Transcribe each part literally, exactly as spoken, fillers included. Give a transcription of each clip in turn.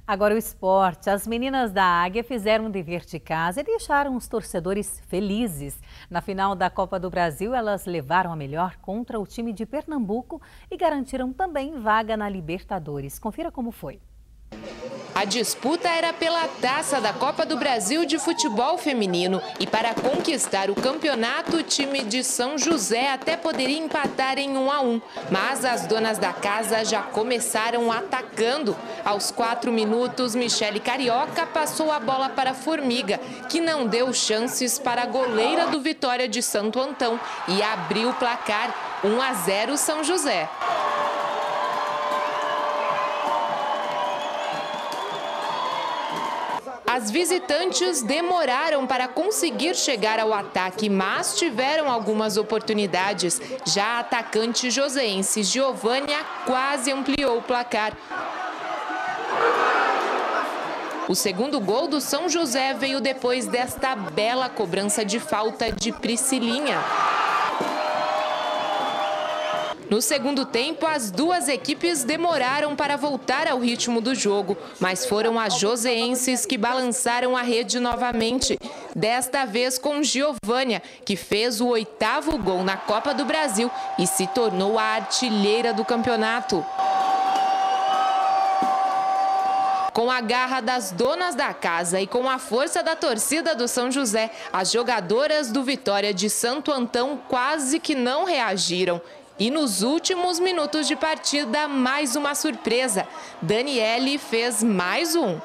Agora o esporte. As meninas da Águia fizeram um dever de casa e deixaram os torcedores felizes. Na final da Copa do Brasil, elas levaram a melhor contra o time de Pernambuco e garantiram também vaga na Libertadores. Confira como foi. A disputa era pela taça da Copa do Brasil de futebol feminino e para conquistar o campeonato, o time de São José até poderia empatar em um a um, mas as donas da casa já começaram atacando. Aos quatro minutos, Michele Carioca passou a bola para a Formiga, que não deu chances para a goleira do Vitória de Santo Antão e abriu o placar um a zero São José. As visitantes demoraram para conseguir chegar ao ataque, mas tiveram algumas oportunidades. Já a atacante joseense Giovânia quase ampliou o placar. O segundo gol do São José veio depois desta bela cobrança de falta de Priscilinha. No segundo tempo, as duas equipes demoraram para voltar ao ritmo do jogo, mas foram as joseenses que balançaram a rede novamente. Desta vez com Giovânia, que fez o oitavo gol na Copa do Brasil e se tornou a artilheira do campeonato. Com a garra das donas da casa e com a força da torcida do São José, as jogadoras do Vitória de Santo Antão quase que não reagiram. E nos últimos minutos de partida, mais uma surpresa. Daniele fez mais um.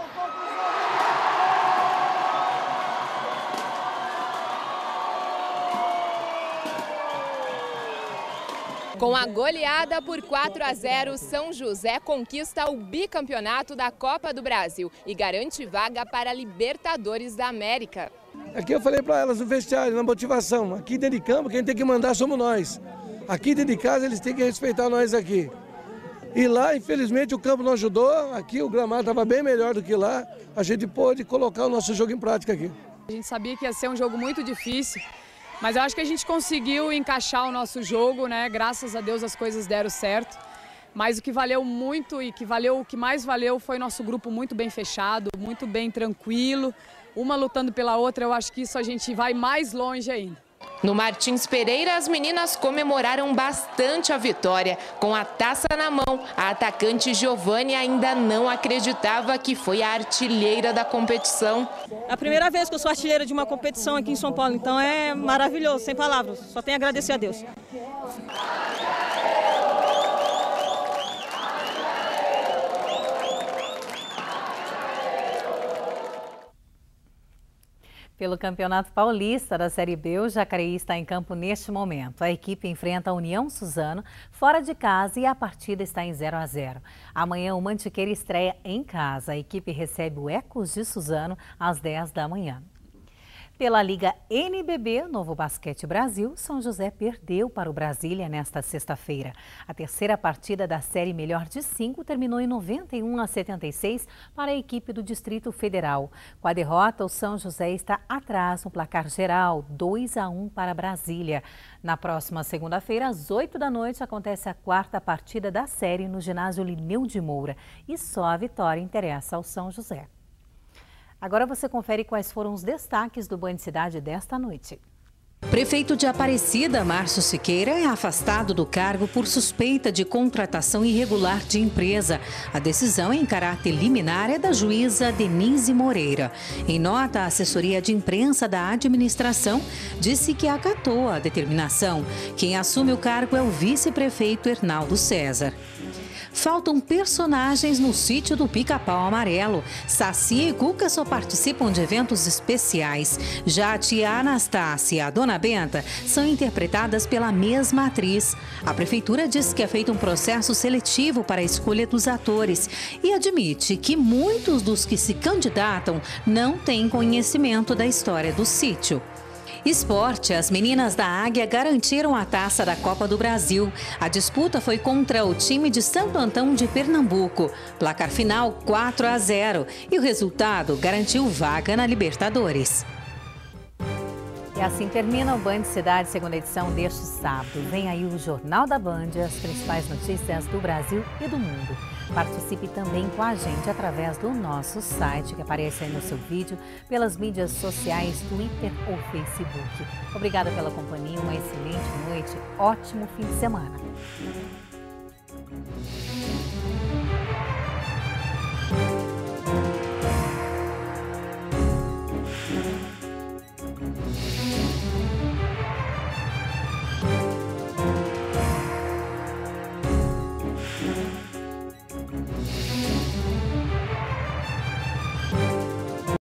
Com a goleada por quatro a zero, São José conquista o bicampeonato da Copa do Brasil e garante vaga para a Libertadores da América. Aqui eu falei para elas no vestiário, na motivação, aqui dentro de campo quem tem que mandar somos nós. Aqui dentro de casa eles têm que respeitar nós aqui. E lá, infelizmente, o campo não ajudou, aqui o gramado estava bem melhor do que lá, a gente pôde colocar o nosso jogo em prática aqui. A gente sabia que ia ser um jogo muito difícil, mas eu acho que a gente conseguiu encaixar o nosso jogo, né? Graças a Deus as coisas deram certo. Mas o que valeu muito e que valeu, o que mais valeu foi nosso grupo muito bem fechado, muito bem tranquilo, uma lutando pela outra. Eu acho que isso a gente vai mais longe ainda. No Martins Pereira, as meninas comemoraram bastante a vitória. Com a taça na mão, a atacante Giovânia ainda não acreditava que foi a artilheira da competição. É a primeira vez que eu sou artilheira de uma competição aqui em São Paulo, então é maravilhoso, sem palavras, só tenho a agradecer a Deus. Pelo Campeonato Paulista da Série B, o Jacareí está em campo neste momento. A equipe enfrenta a União Suzano fora de casa e a partida está em zero a zero. Amanhã o Mantiqueira estreia em casa. A equipe recebe o Ecos de Suzano às dez da manhã. Pela Liga N B B, Novo Basquete Brasil, São José perdeu para o Brasília nesta sexta-feira. A terceira partida da série melhor de cinco terminou em noventa e um a setenta e seis para a equipe do Distrito Federal. Com a derrota, o São José está atrás no placar geral, dois a um para Brasília. Na próxima segunda-feira, às oito da noite, acontece a quarta partida da série no ginásio Lineu de Moura. E só a vitória interessa ao São José. Agora você confere quais foram os destaques do Band Cidade desta noite. Prefeito de Aparecida, Márcio Siqueira, é afastado do cargo por suspeita de contratação irregular de empresa. A decisão em caráter liminar é da juíza Denise Moreira. Em nota, a assessoria de imprensa da administração disse que acatou a determinação. Quem assume o cargo é o vice-prefeito Hernaldo César. Faltam personagens no sítio do Pica-Pau Amarelo. Saci e Cuca só participam de eventos especiais. Já a tia Anastácia e a dona Benta são interpretadas pela mesma atriz. A prefeitura diz que é feito um processo seletivo para a escolha dos atores e admite que muitos dos que se candidatam não têm conhecimento da história do sítio. Esporte, as meninas da Águia garantiram a taça da Copa do Brasil. A disputa foi contra o time de Santo Antão de Pernambuco. Placar final quatro a zero e o resultado garantiu vaga na Libertadores. E assim termina o Band Cidade, segunda edição deste sábado. Vem aí o Jornal da Band, as principais notícias do Brasil e do mundo. Participe também com a gente através do nosso site, que aparece aí no seu vídeo, pelas mídias sociais, Twitter ou Facebook. Obrigada pela companhia, uma excelente noite, ótimo fim de semana.